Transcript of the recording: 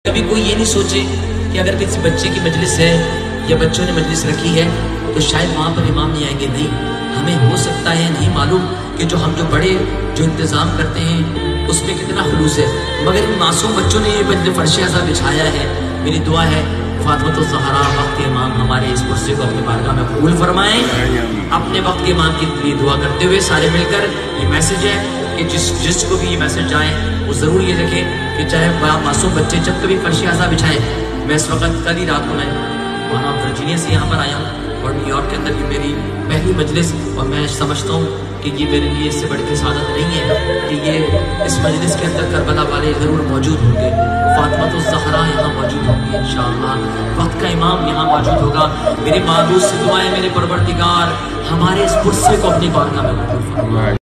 कभी कोई ये नहीं सोचे कि अगर किसी बच्चे की मजलिस है या बच्चों ने मजलिस रखी है तो शायद वहाँ पर इमाम नहीं आएंगे। नहीं, हमें हो सकता है नहीं मालूम कि जो हम जो बड़े जो इंतज़ाम करते हैं उसमें कितना खुलूस है, मगर इन मासूम बच्चों ने ये फर्श ऐसा बिछाया है। मेरी दुआ है फातिमा ज़हरा वक्त इमाम हमारे इस कुर्सी को अपनी बारगाह में कबूल फरमाएं। अपने वक्त इमाम के लिए दुआ करते हुए सारे मिलकर ये मैसेज है कि जिसको भी ये मैसेज जाए वो ज़रूर ये रखें कि चाहे बड़ा मासूम बच्चे जब कभी फर्श ऐसा बिछाए। मैं इस वक्त कल ही रात को मैं वहाँ वर्जीनिया से यहाँ पर आया हूँ और न्यूयॉर्क के अंदर ये मेरी पहली मजलिस, और मैं समझता हूँ कि ये मेरे लिए इससे बड़ी सादत नहीं है कि ये इस मजलिस के अंदर करबला वाले ज़रूर मौजूद होंगे। फातिमा ज़हरा यहाँ मौजूद होंगी इंशाअल्लाह, वक्त का इमाम यहाँ मौजूद होगा। मेरे माबूद से दुआएं मेरे परवरदिगार हमारे इस कुर्सी को अपनी बारगाह में मौजूद फरमाए।